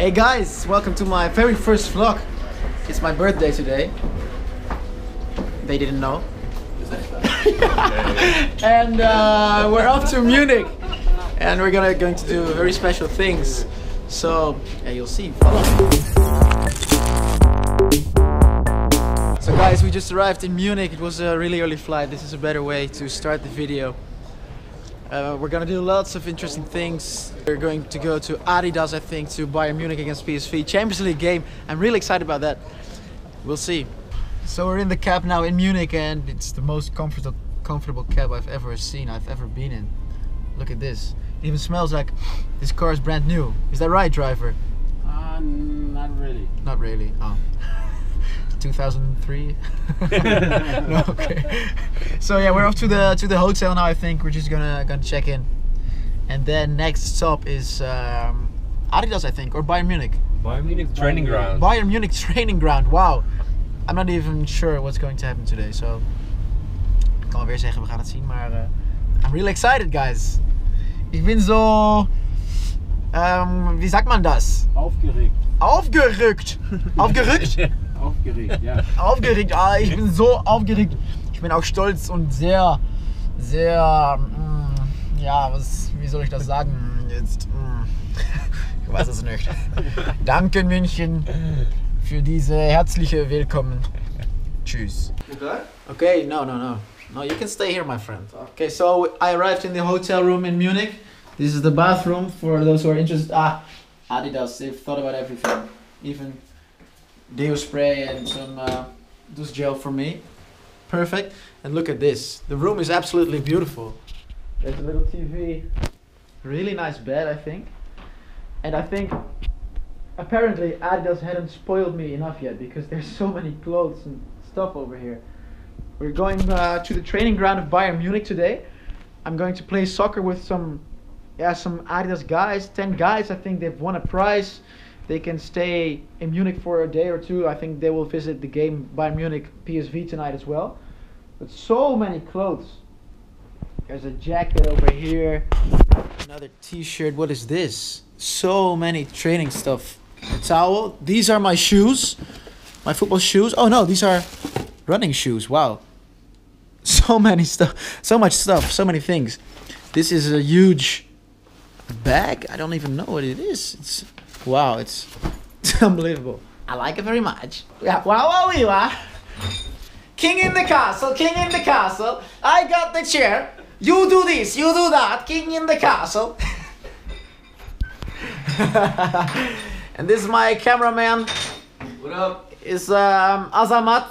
Hey guys, welcome to my very first vlog. It's my birthday today. They didn't know. And we're off to Munich. And we're going to do very special things. So, yeah, you'll see. Follow me. So guys, we just arrived in Munich. It was a really early flight. This is a better way to start the video. We're gonna do lots of interesting things. We're going to go to Adidas, I think, to Bayern Munich against PSV. Champions League game. I'm really excited about that. We'll see. So we're in the cab now in Munich, and it's the most comfortable cab I've ever seen, I've ever been in. Look at this. It even smells like this car is brand new. Is that right, driver? Not really. Not really. Oh. 2003. No, okay. So yeah, we're off to the hotel now. I think we're just gonna check in, and then next stop is Adidas, I think, or Bayern Munich. Bayern Munich training ground. Bayern Munich training ground. Wow. I'm not even sure what's going to happen today. So ik kan wel weer zeggen we gaan het zien, maar I'm really excited, guys. Ich bin so wie sagt man das? Aufgeregt. Aufgerückt. Aufgerückt? Aufgeregt, ja. Aufgeregt, ich bin so aufgeregt. Ich bin auch stolz und sehr, ja, wie soll ich das sagen jetzt? Ich weiß es nicht. Danke München für diese herzliche Willkommen. Tschüss. Okay, no, you can stay here, my friend. Okay, so I arrived in the hotel room in Munich. This is the bathroom for those who are interested. Adidas, they've thought about everything. Even deo spray and some douche gel for me. Perfect. And look at this. The room is absolutely beautiful. There's a little TV. Really nice bed, I think. And I think apparently Adidas hadn't spoiled me enough yet, because there's so many clothes and stuff over here. We're going to the training ground of Bayern Munich today. I'm going to play soccer with some Adidas guys, 10 guys. I think they've won a prize. They can stay in Munich for a day or two. I think they will visit the game Bayern Munich PSV tonight as well. But so many clothes. There's a jacket over here. Another t-shirt. What is this? So many training stuff. A towel. These are my shoes. My football shoes. Oh no, these are running shoes. Wow. So many stuff. So much stuff. So many things. This is a huge bag. I don't even know what it is. Wow, it's unbelievable. I like it very much. Yeah, wow. King in the castle, king in the castle. I got the chair. You do this, you do that. King in the castle. And this is my cameraman. What up? Is Azamat.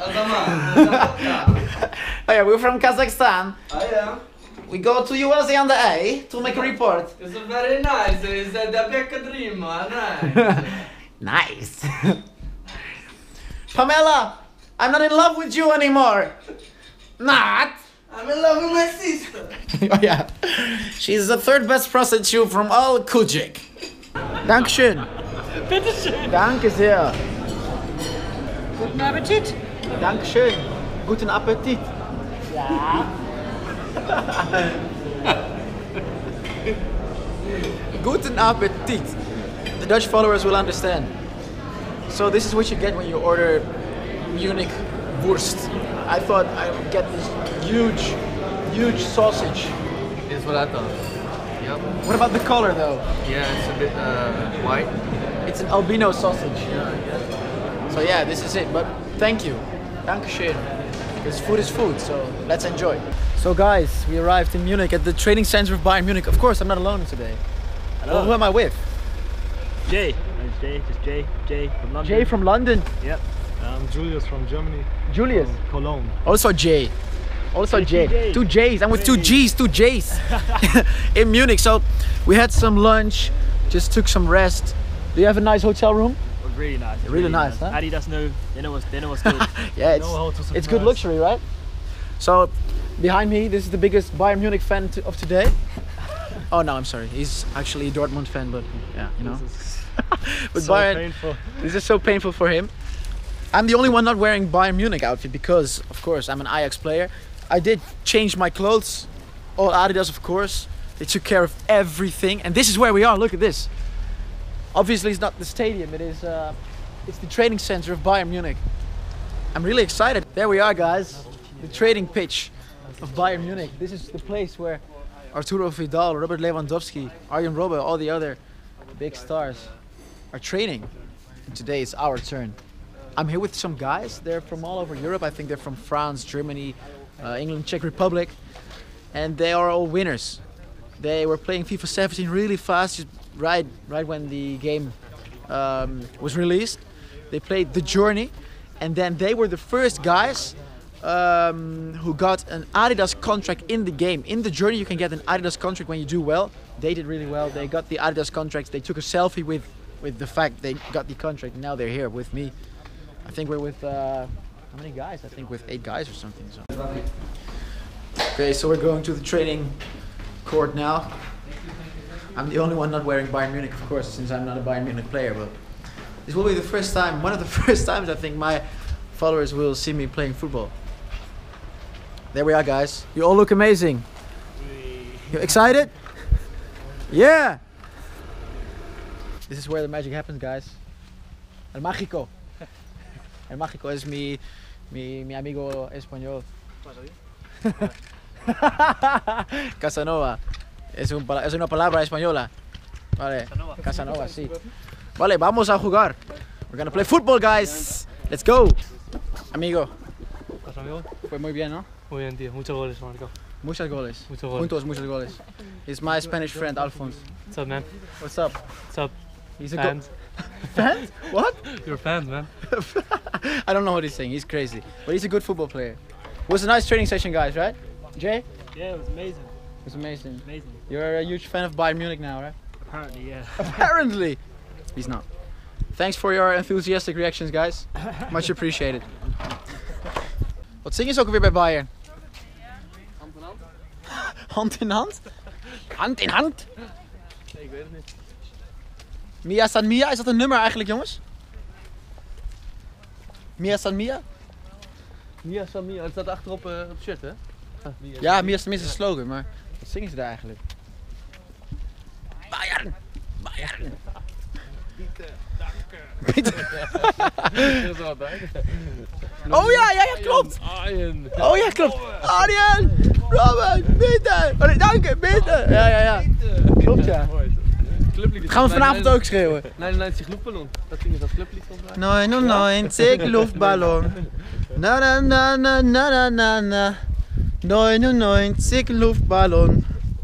Oh yeah, we're from Kazakhstan. Oh yeah. We go to USA on the A to make a report. It's very nice. It's the Becca dream, nice. Nice. Pamela, I'm not in love with you anymore. Not. I'm in love with my sister. Oh yeah. She's the third best prostitute from all Kujik. Dankeschön. Bitteschön. Danke sehr. Guten Appetit. Dankeschön. Guten Appetit. Ja. Guten Appetit. The Dutch followers will understand. So this is what you get when you order Munich Wurst. I thought I would get this huge sausage. Is what I thought. Yep. What about the color though? Yeah, it's a bit white. It's an albino sausage. Yeah, I guess. So yeah, this is it. But thank you. Dankeschön. Because food is food, so let's enjoy. So guys, we arrived in Munich at the training center of Bayern Munich. Of course, I'm not alone today. Hello. Who am I with? Jay. It's Jay. Just Jay. Jay from London. Jay from London. Yep. Julius from Germany. Julius. From Cologne. Also Jay. Also Jay. Jay. Two J's. I'm with two G's. Two J's. In Munich. So we had some lunch. Just took some rest. Do you have a nice hotel room? Really nice. Really nice, huh? Adidas know. They know what's good. Yeah, Know how to it's good surprise. luxury, right? So behind me, this is the biggest Bayern Munich fan of today. Oh no, I'm sorry. He's actually a Dortmund fan, but yeah, you know. But So Bayern, painful. this is so painful for him. I'm the only one not wearing Bayern Munich outfit because, of course, I'm an Ajax player. I did change my clothes, all Adidas, of course. They took care of everything, and this is where we are. Look at this. Obviously, it's not the stadium. It is. It's the training center of Bayern Munich. I'm really excited. There we are, guys. The training pitch of Bayern Munich. This is the place where Arturo Vidal, Robert Lewandowski, Arjen Robben, all the other big stars are training. And today is our turn. I'm here with some guys. They're from all over Europe. I think they're from France, Germany, England, Czech Republic, and they are all winners. They were playing FIFA 17 really fast, just right when the game was released. They played The Journey, and then they were the first guys who got an Adidas contract in the game. In The Journey, you can get an Adidas contract when you do well. They did really well. They got the Adidas contracts. They took a selfie with the fact they got the contract. Now they're here with me. I think we're with how many guys? I think with 8 guys or something. So. Okay, so we're going to the training court now. I'm the only one not wearing Bayern Munich, of course, since I'm not a Bayern Munich player. But this will be the first time, one of the first times I think my followers will see me playing football. There we are, guys. You all look amazing. You excited? Yeah. This is where the magic happens, guys. El mágico. El mágico es mi amigo español. Casanova. Es una palabra española. Vale. Casanova, sí. Vale, vamos a jugar. We're gonna play football, guys. Let's go. Amigo. Fue muy bien, ¿no? Muy bien, tío. Muchos goles, marcado. Muchos goles. Muchos goles. Juntos, muchos goles. He's my Spanish friend, Alphonse. What's up, man? What's up? What's up? He's a Fans. fan? What? You're fans, man. I don't know what he's saying. He's crazy. But he's a good football player. It was a nice training session, guys, right? Jay? Yeah, it was amazing. It was amazing. Amazing. You're a huge fan of Bayern Munich now, right? Apparently, yeah. Apparently! He's not. Thanks for your enthusiastic reactions, guys. Much appreciated. Wat zingen ze ook weer bij Bayern? Hand in hand? Hand in hand? Nee, ik weet het niet. Mia San Mia, is dat een nummer eigenlijk, jongens? Mia San Mia? Mia San Mia, het staat achterop op het shirt, hè? Ja, Mia San Mia is een slogan, maar wat zingen ze daar eigenlijk? Bayern! Bayern! Oh ja, klopt! Oh ja, klopt! Arjen! Robben! Bitte! Oh, nee, dank, bitte! Ja. Klopt, ja. Gaan we vanavond ook schreeuwen? 99 luchtballon. Dat ding is dat clublied van mij. 99 Luftballon. Na na na na na na na. 99 Luftballon.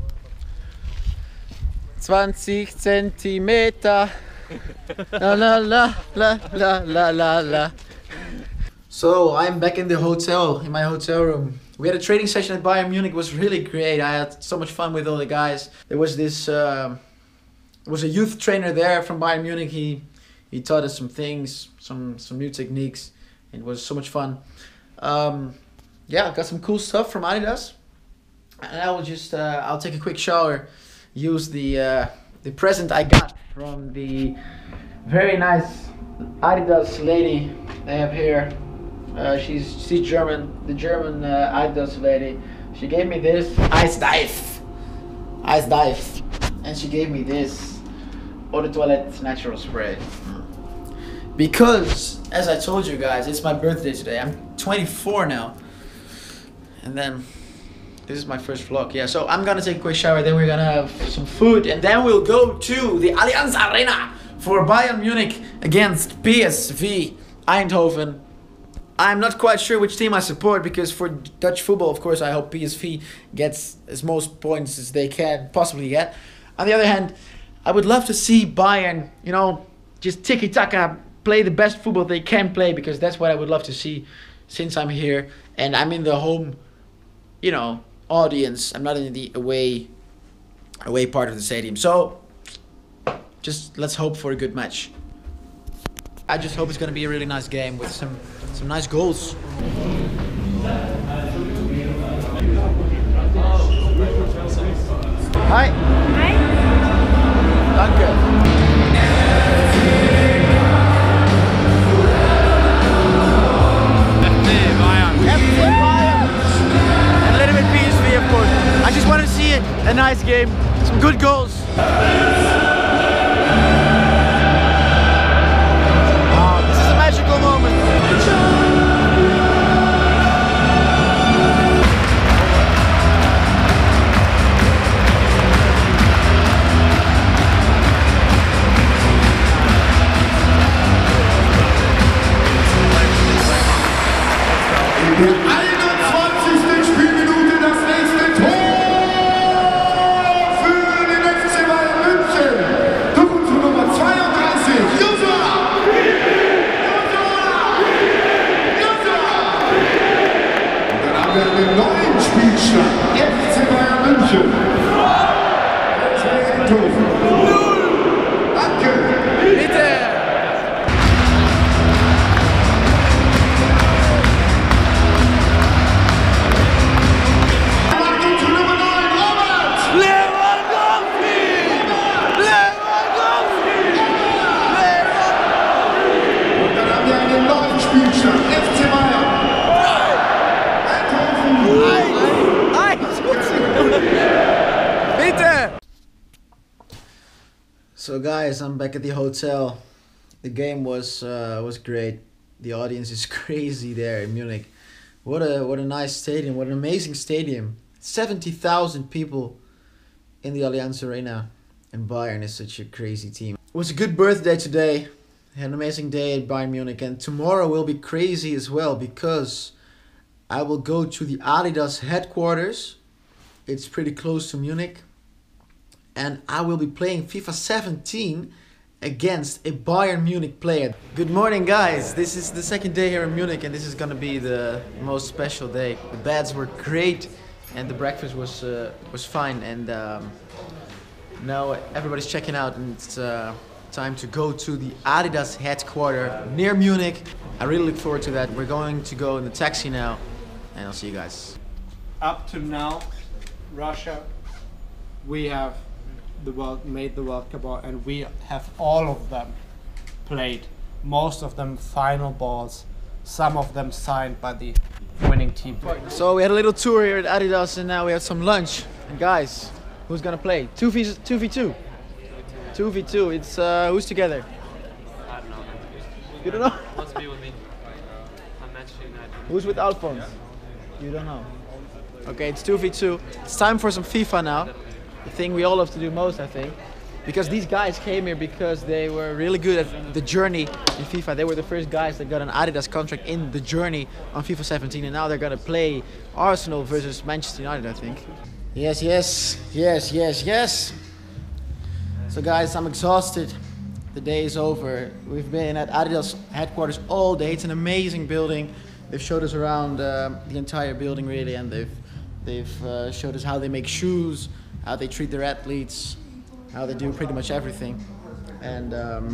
20 Zentimeter. La la la la la la la la. So I'm back in the hotel, in my hotel room. We had a training session at Bayern Munich. It was really great. I had so much fun with all the guys. There was this, was a youth trainer there from Bayern Munich. He taught us some things, some new techniques. It was so much fun. Yeah, got some cool stuff from Adidas. And I will just, I'll take a quick shower. Use the present I got from the very nice Adidas lady they have here. She's German, the German Adidas lady. She gave me this Ice Dive, and she gave me this Eau de Toilette natural spray. Because, as I told you guys, it's my birthday today. I'm 24 now, and then this is my first vlog. Yeah, so I'm gonna take a quick shower. Then we're gonna have some food, and then we'll go to the Allianz Arena for Bayern Munich against PSV Eindhoven. I'm not quite sure which team I support, because for Dutch football, of course, I hope PSV gets as most points as they can possibly get. On the other hand, I would love to see Bayern, you know, just tiki-taka, play the best football they can play, because that's what I would love to see since I'm here and I'm in the home, you know, audience. I'm not in the away part of the stadium. So, just let's hope for a good match. I just hope it's going to be a really nice game with some nice goals. Hi. Hi. Danke. FC Bayern. And a little bit PSV, of course. I just want to see a nice game, some good goals. So guys, I'm back at the hotel. The game was great. The audience is crazy there in Munich. What a nice stadium. What an amazing stadium. 70,000 people in the Allianz Arena. And Bayern is such a crazy team. It was a good birthday today. I had an amazing day at Bayern Munich. And tomorrow will be crazy as well because I will go to the Adidas headquarters. It's pretty close to Munich. And I will be playing FIFA 17 against a Bayern Munich player. Good morning guys, this is the second day here in Munich and this is gonna be the most special day. The beds were great and the breakfast was fine, and now everybody's checking out and it's time to go to the Adidas headquarters near Munich. I really look forward to that. We're going to go in the taxi now and I'll see you guys. Up to now, Russia, we have made the World Cup, and we have all of them played. Most of them final balls, some of them signed by the winning team. So we had a little tour here at Adidas and now we have some lunch. And guys, who's gonna play? 2v2? 2v2, it's who's together? I don't know. You don't know? Wants to be with me. I'm Manchester United. Who's with Alphonse? You don't know. Okay, it's 2v2. It's time for some FIFA now. The thing we all have to do most, I think. Because these guys came here because they were really good at the journey in FIFA. They were the first guys that got an Adidas contract in the journey on FIFA 17, and now they're gonna play Arsenal versus Manchester United, I think. Yes. So guys, I'm exhausted. The day is over. We've been at Adidas headquarters all day. It's an amazing building. They've showed us around the entire building really, and they've showed us how they make shoes, how they treat their athletes, how they do pretty much everything. And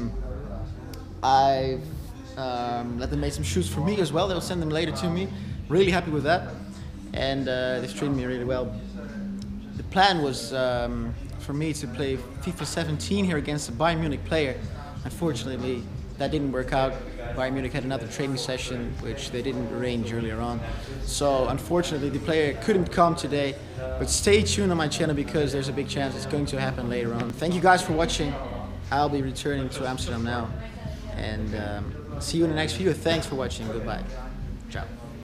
I've let them make some shoes for me as well. They'll send them later to me. Really happy with that. And they've treated me really well. The plan was for me to play FIFA 17 here against a Bayern Munich player. Unfortunately, that didn't work out. Bayern Munich had another training session, which they didn't arrange earlier on. So unfortunately, the player couldn't come today. But stay tuned on my channel because there's a big chance it's going to happen later on. Thank you guys for watching. I'll be returning to Amsterdam now. And see you in the next video. Thanks for watching. Goodbye. Ciao.